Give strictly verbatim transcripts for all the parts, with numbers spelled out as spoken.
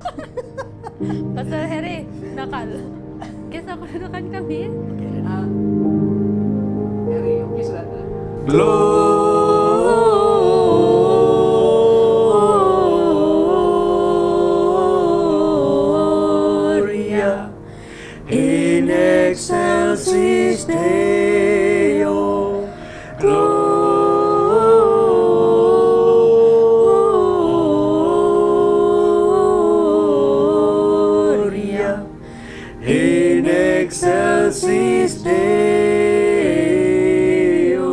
Pastor Heri nakal. Kisah kedudukan kami. Ah, Heri, oke sudah. Gloria in excelsis Deo. Gloria in excelsis Deo.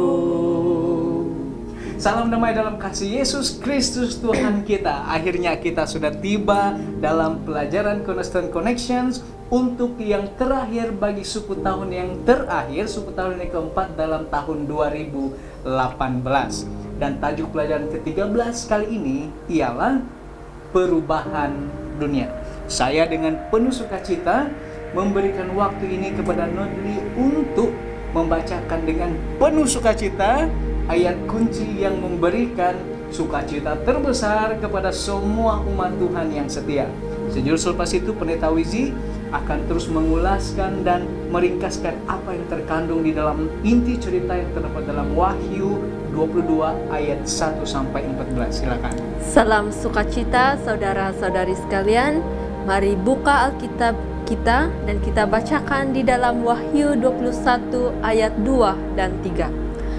Salam damai dalam kasih Yesus Kristus Tuhan kita. Akhirnya kita sudah tiba dalam pelajaran Cornerstone Connections untuk yang terakhir bagi suku tahun yang terakhir, suku tahun yang keempat dalam tahun dua ribu delapan belas. Dan tajuk pelajaran ke tiga belas kali ini ialah perubahan dunia. Saya dengan penuh sukacita memberikan waktu ini kepada Nodli untuk membacakan dengan penuh sukacita ayat kunci yang memberikan sukacita terbesar kepada semua umat Tuhan yang setia. Sejurus selepas itu Pendeta Wizi akan terus mengulaskan dan meringkaskan apa yang terkandung di dalam inti cerita yang terdapat dalam Wahyu dua puluh dua ayat satu sampai empat belas. Silakan. Salam sukacita saudara-saudari sekalian. Mari buka Alkitab kita dan kita bacakan di dalam Wahyu dua puluh satu ayat dua dan tiga.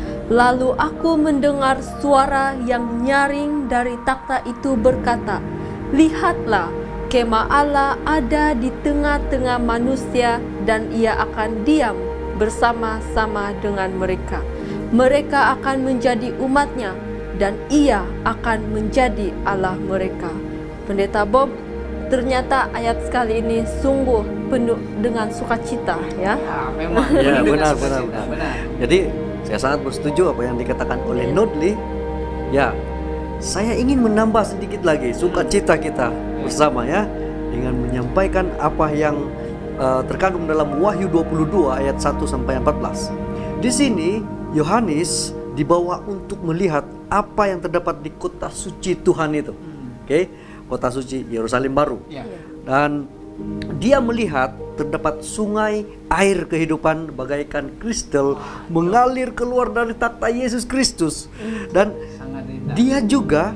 Lalu aku mendengar suara yang nyaring dari takhta itu berkata, "Lihatlah, kemah Allah ada di tengah-tengah manusia dan ia akan diam bersama-sama dengan mereka. Mereka akan menjadi umatnya dan ia akan menjadi Allah mereka." Pendeta Bob, ternyata ayat sekali ini sungguh penuh dengan sukacita, ya. Ya, memang. Ya, Penuh dengan benar, benar, sukacita, benar. Jadi saya sangat bersetuju apa yang dikatakan oleh Nodli. Ya, saya ingin menambah sedikit lagi sukacita kita bersama ya dengan menyampaikan apa yang uh, terkandung dalam Wahyu dua puluh dua ayat satu sampai empat belas. Di sini Yohanes dibawa untuk melihat apa yang terdapat di kota suci Tuhan itu. Oke, okay? Kota suci Yerusalem baru. Ya. Dan dia melihat terdapat sungai air kehidupan bagaikan kristal mengalir keluar dari takhta Yesus Kristus. Dan Sangat indah. dia juga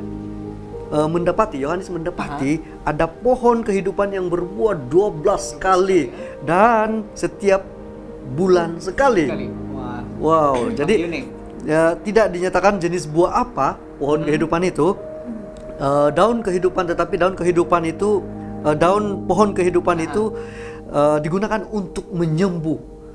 uh, mendapati, Yohanes mendapati ada pohon kehidupan yang berbuah dua belas kali dan setiap bulan sekali. Sekali. Wah. Wow, jadi unik. ya, tidak dinyatakan jenis buah apa pohon kehidupan itu. Uh, daun kehidupan, tetapi daun kehidupan itu uh, daun pohon kehidupan itu uh, digunakan untuk menyembuh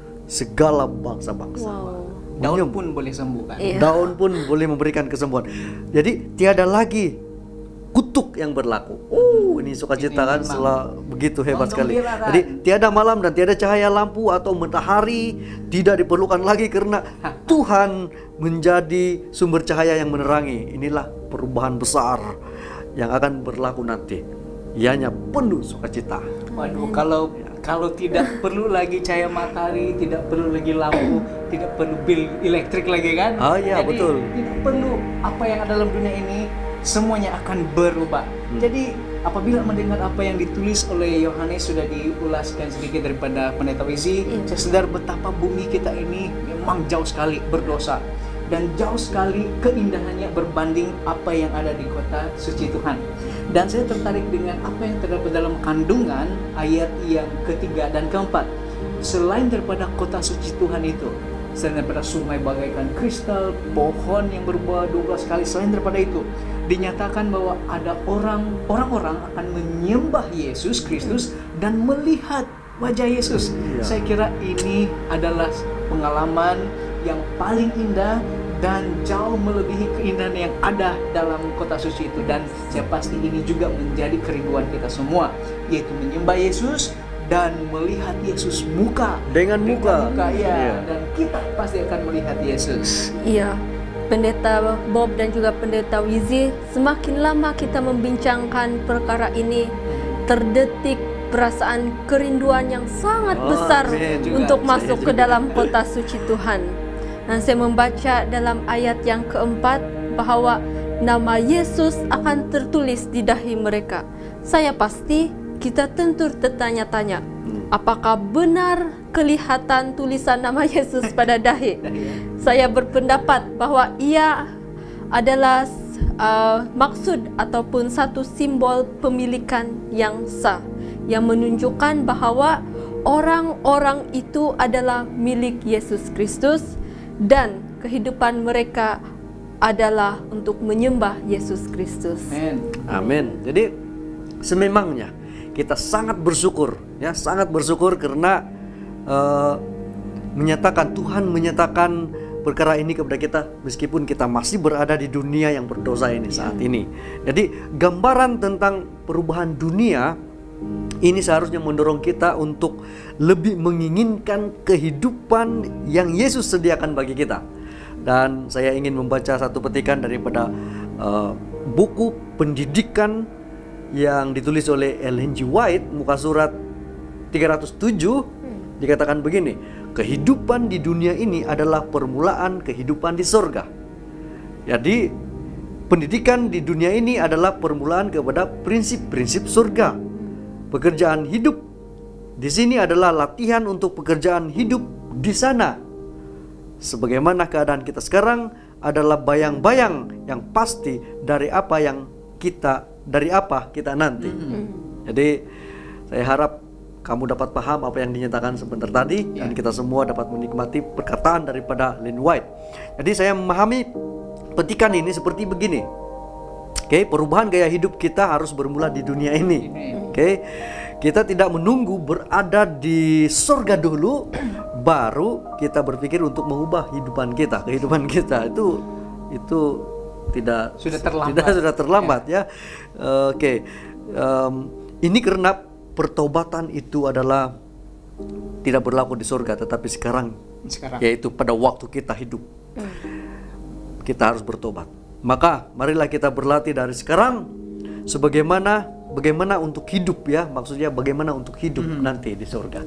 segala bangsa-bangsa. Wow. Daun Menyembuh. pun boleh sembuh kan? Iya. Daun pun boleh memberikan kesembuhan. Jadi tiada lagi kutuk yang berlaku. Uh, ini sukacita Ini kan, memang setelah begitu hebat sekali. menggembirakan. Jadi tiada malam dan tiada cahaya lampu atau matahari tidak diperlukan lagi karena Tuhan menjadi sumber cahaya yang menerangi. Inilah perubahan besar yang akan berlaku nanti. Ianya penuh sukacita. Waduh, kalau kalau tidak perlu lagi cahaya matahari, tidak perlu lagi lampu, tidak perlu bil elektrik lagi kan? Ah, iya, Jadi, betul. tidak perlu apa yang ada dalam dunia ini, semuanya akan berubah. Hmm. Jadi apabila mendengar apa yang ditulis oleh Yohanes, sudah diulaskan sedikit daripada Pendeta Wizi, Iya. saya sadar betapa bumi kita ini memang jauh sekali berdosa dan jauh sekali keindahannya berbanding apa yang ada di kota suci Tuhan. Dan saya tertarik dengan apa yang terdapat dalam kandungan ayat yang ketiga dan keempat. Selain daripada kota suci Tuhan itu, selain daripada sungai bagaikan kristal, pohon yang berbuah dua belas kali, selain daripada itu, dinyatakan bahwa ada orang orang-orang akan menyembah Yesus Kristus dan melihat wajah Yesus. Iya. Saya kira ini adalah pengalaman yang paling indah dan jauh melebihi keindahan yang ada dalam kota suci itu. Dan saya pasti ini juga menjadi kerinduan kita semua, yaitu menyembah Yesus dan melihat Yesus muka Dengan muka. muka ya. Iya. Dan kita pasti akan melihat Yesus. Iya, Pendeta Bob dan juga Pendeta Wizi, semakin lama kita membincangkan perkara ini, terdetik perasaan kerinduan yang sangat Oh, besar amin. Juga, untuk saya masuk ke juga. dalam kota suci Tuhan. Dan saya membaca dalam ayat yang keempat bahwa nama Yesus akan tertulis di dahi mereka. saya pasti kita tentu tertanya-tanya, apakah benar kelihatan tulisan nama Yesus pada dahi? Saya berpendapat bahwa ia adalah uh, maksud ataupun satu simbol pemilikan yang sah, yang menunjukkan bahwa orang-orang itu adalah milik Yesus Kristus dan kehidupan mereka adalah untuk menyembah Yesus Kristus. Amin. Amin. Jadi sememangnya kita sangat bersyukur, ya, sangat bersyukur karena uh, menyatakan Tuhan menyatakan perkara ini kepada kita meskipun kita masih berada di dunia yang berdosa ini saat ini. Jadi gambaran tentang perubahan dunia ini seharusnya mendorong kita untuk lebih menginginkan kehidupan yang Yesus sediakan bagi kita. Dan saya ingin membaca satu petikan daripada uh, buku pendidikan yang ditulis oleh Ellen G. White, muka surat tiga ratus tujuh, dikatakan begini: kehidupan di dunia ini adalah permulaan kehidupan di sorga. Jadi pendidikan di dunia ini adalah permulaan kepada prinsip-prinsip surga. Pekerjaan hidup di sini adalah latihan untuk pekerjaan hidup di sana. Sebagaimana keadaan kita sekarang adalah bayang-bayang yang pasti dari apa yang kita dari apa kita nanti. Mm-hmm. Jadi saya harap kamu dapat paham apa yang dinyatakan sebentar tadi, yeah. dan kita semua dapat menikmati perkataan daripada Ellen White. Jadi saya memahami petikan ini seperti begini. Oke, okay, perubahan gaya hidup kita harus bermula di dunia ini. Oke, okay? Kita tidak menunggu berada di surga dulu, baru kita berpikir untuk mengubah kehidupan kita. Kehidupan kita itu itu tidak sudah terlambat. Tidak sudah terlambat ya. ya. Oke, okay. um, ini karena pertobatan itu adalah tidak berlaku di surga, tetapi sekarang, sekarang. yaitu pada waktu kita hidup, hmm. kita harus bertobat. Maka marilah kita berlatih dari sekarang sebagaimana bagaimana untuk hidup, ya, maksudnya bagaimana untuk hidup hmm. nanti di surga.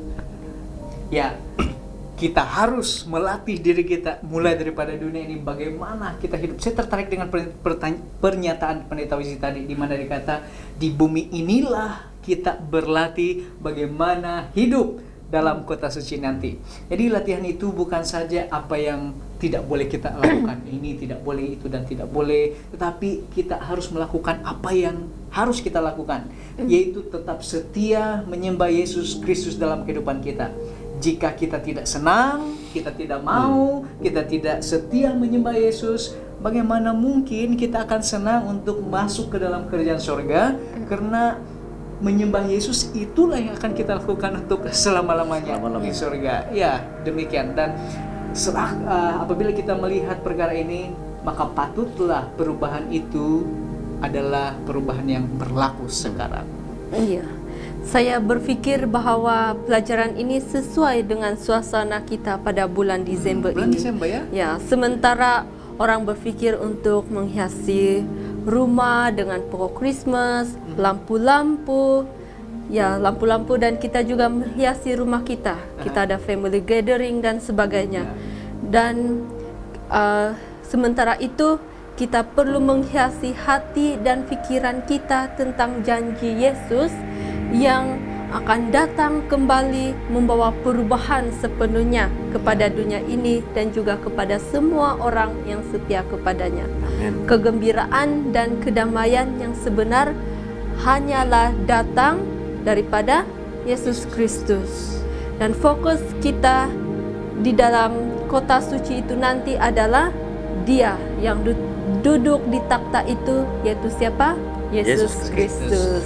Ya, kita harus melatih diri kita mulai daripada dunia ini bagaimana kita hidup. Saya tertarik dengan pernyataan Pendeta Wizi tadi, di mana dikata di bumi inilah kita berlatih bagaimana hidup dalam kota suci nanti. Jadi latihan itu bukan saja apa yang tidak boleh kita lakukan, ini tidak boleh, itu dan tidak boleh, tetapi kita harus melakukan apa yang harus kita lakukan, yaitu tetap setia menyembah Yesus Kristus dalam kehidupan kita. Jika kita tidak senang, kita tidak mau, kita tidak setia menyembah Yesus, bagaimana mungkin kita akan senang untuk masuk ke dalam kerajaan surga? Karena menyembah Yesus itulah yang akan kita lakukan untuk selama-lamanya Selama di surga. Ya, demikian. Dan setelah, uh, apabila kita melihat perkara ini, maka patutlah perubahan itu adalah perubahan yang berlaku sekarang. Iya. Saya berfikir bahwa pelajaran ini sesuai dengan suasana kita pada bulan Desember bulan ini. Desember ya? Ya, sementara orang berfikir untuk menghiasi rumah dengan pokok Christmas, lampu-lampu, ya lampu-lampu, dan kita juga menghiasi rumah kita. Kita ada family gathering dan sebagainya. Dan uh, sementara itu kita perlu menghiasi hati dan pikiran kita tentang janji Yesus yang akan datang kembali membawa perubahan sepenuhnya kepada dunia ini dan juga kepada semua orang yang setia kepadanya. Amen. Kegembiraan dan kedamaian yang sebenar hanyalah datang daripada Yesus Kristus. Dan fokus kita di dalam kota suci itu nanti adalah Dia yang du duduk di takhta itu, yaitu siapa? Yesus Kristus.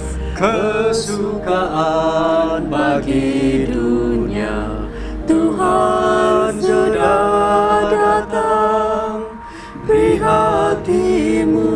Kesukaan bagi dunia, Tuhan sudah datang. Beri hatimu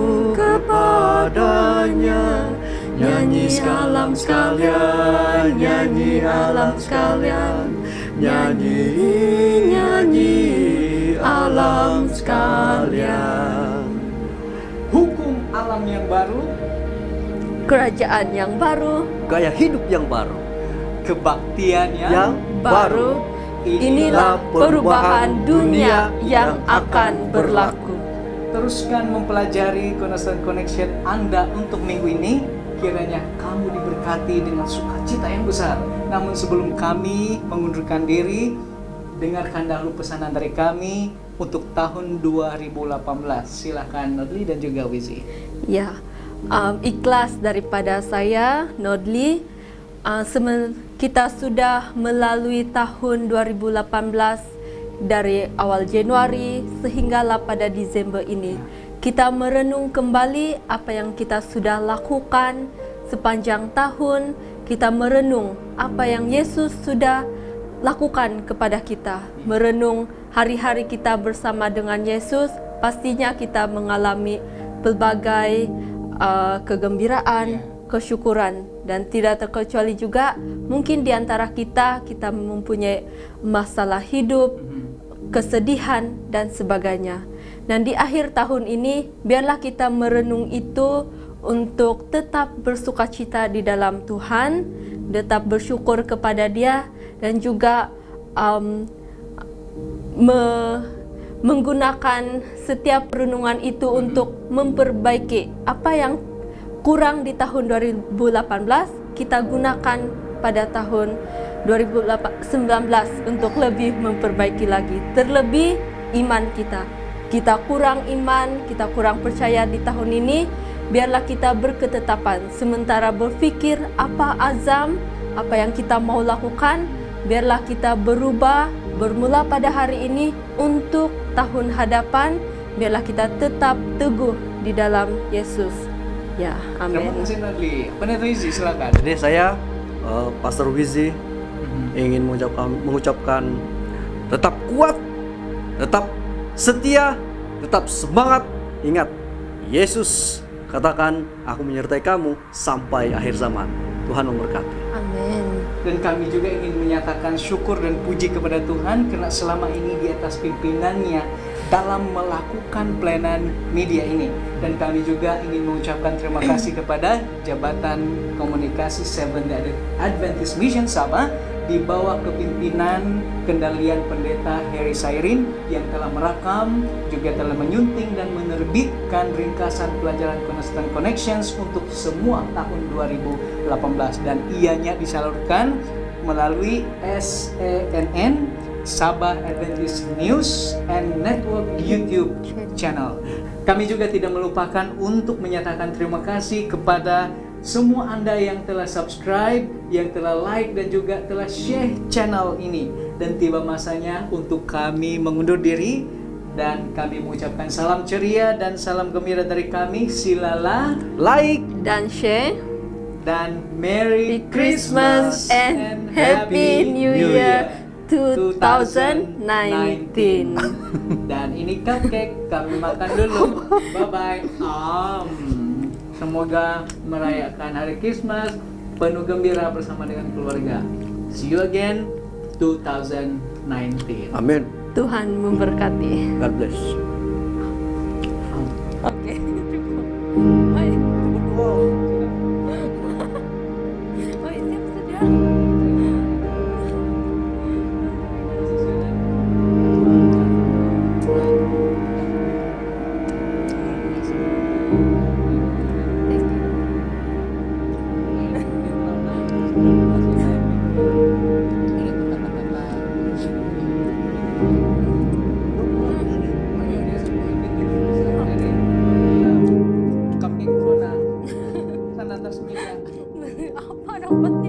kepadanya. Nyanyi alam sekalian, nyanyi alam sekalian, nyanyi, nyanyi alam sekalian. Hukum alam yang baru, kerajaan yang baru, gaya hidup yang baru, kebaktian yang, yang baru. Inilah perubahan dunia yang akan berlaku. Teruskan mempelajari Cornerstone Connection Anda untuk minggu ini. kiranya kamu diberkati dengan sukacita yang besar. Namun sebelum kami mengundurkan diri, dengarkan dahulu pesanan dari kami untuk tahun dua ribu delapan belas. Silakan Nodli dan juga Wizi. Ya, um, ikhlas daripada saya, Nodli. Uh, semen- kita sudah melalui tahun dua ribu delapan belas dari awal Januari sehinggalah pada Desember ini. Kita merenung kembali apa yang kita sudah lakukan sepanjang tahun. Kita merenung apa yang Yesus sudah lakukan kepada kita. Merenung hari-hari kita bersama dengan Yesus, pastinya kita mengalami pelbagai uh, kegembiraan, kesyukuran, dan tidak terkecuali juga mungkin di antara kita kita mempunyai masalah hidup, kesedihan dan sebagainya. Dan di akhir tahun ini biarlah kita merenung itu untuk tetap bersukacita di dalam Tuhan, tetap bersyukur kepada Dia, dan juga um, me menggunakan setiap renungan itu untuk memperbaiki apa yang kurang di tahun dua ribu delapan belas, kita gunakan pada tahun dua ribu sembilan belas untuk lebih memperbaiki lagi. Terlebih iman kita. Kita kurang iman, kita kurang percaya di tahun ini, biarlah kita berketetapan. Sementara berpikir apa azam, apa yang kita mau lakukan, biarlah kita berubah, bermula pada hari ini untuk tahun hadapan, biarlah kita tetap teguh di dalam Yesus. Ya, Terima amin. kasih Nodli. Pendeta Wizi, silakan. Jadi saya uh, Pastor Wizi ingin mengucapkan, mengucapkan tetap kuat, tetap setia, tetap semangat. Ingat, Yesus katakan, aku menyertai kamu sampai akhir zaman. Tuhan memberkati. Amin. Dan kami juga ingin menyatakan syukur dan puji kepada Tuhan karena selama ini di atas pimpinannya dalam melakukan pelayanan media ini. Dan kami juga ingin mengucapkan terima kasih kepada Jabatan Komunikasi Seventh-day Adventist Mission Sabah di bawah kepimpinan kendalian Pendeta Harry Sairin yang telah merakam, juga telah menyunting dan menerbitkan ringkasan pelajaran Cornerstone Connections untuk semua tahun dua ribu delapan belas, dan ianya disalurkan melalui S A N N, Sabah Adventist News and Network YouTube channel. Kami juga tidak melupakan untuk menyatakan terima kasih kepada semua Anda yang telah subscribe, yang telah like dan juga telah share channel ini. Dan tiba masanya untuk kami mengundur diri, dan kami mengucapkan salam ceria dan salam gembira dari kami. Silalah Like Dan share. dan Merry Christmas Christmas and Happy New Year dua ribu sembilan belas. Dan ini cupcake, kami makan dulu. Bye bye. Um, semoga merayakan hari Christmas penuh gembira bersama dengan keluarga. See you again dua ribu sembilan belas. Amin. Tuhan memberkati. God bless. Oke. Baik. Baik, siap sedia. Cupcake corona. Sana atas meja. Apa dapat